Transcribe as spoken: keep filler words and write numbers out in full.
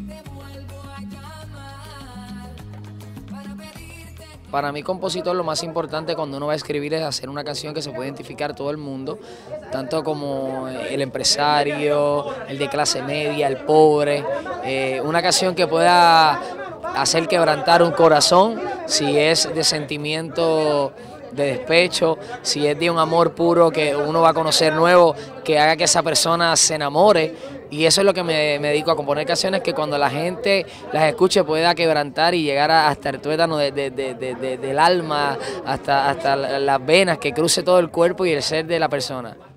Para mí, compositor, lo más importante cuando uno va a escribir es hacer una canción que se pueda identificar todo el mundo, tanto como el empresario, el de clase media, el pobre, eh, una canción que pueda hacer quebrantar un corazón, si es de sentimiento de despecho, si es de un amor puro que uno va a conocer nuevo, que haga que esa persona se enamore. Y eso es lo que me, me dedico a componer canciones que cuando la gente las escuche pueda quebrantar y llegar a, hasta el tuétano de, de, de, de, de, del alma, hasta, hasta las venas, que cruce todo el cuerpo y el ser de la persona.